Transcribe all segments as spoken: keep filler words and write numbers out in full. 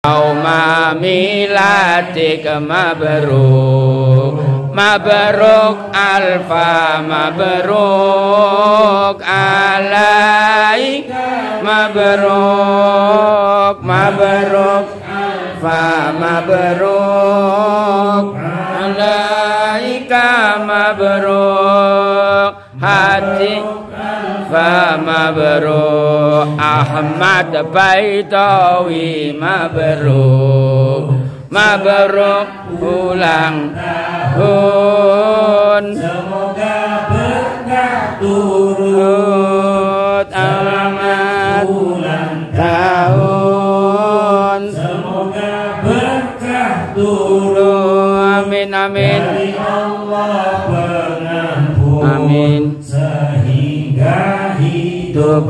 Yauma miladik mabruk mabruk alfa mabruk alaik mabruk mabruk alfa mabruk alaika mabruk hati fa mabruk Ahmad Baitawi mabruk mabruk ulang tahun semoga berkah turut Ahmad ulang tahun semoga berkah turut amin amin dari Allah pengampun amin sehingga hidup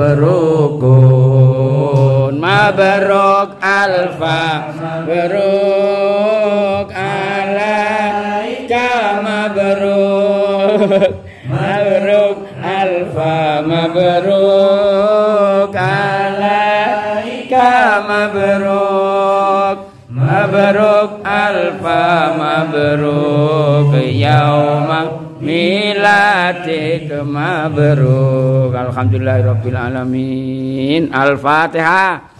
rukun mabruk alfa mabruk alaika mabruk mabruk alfa mabruk alaika mabruk mabruk alfa mabruk yauma miladik mabruk alhamdulillahirabbil alamin. Al-Fatihah.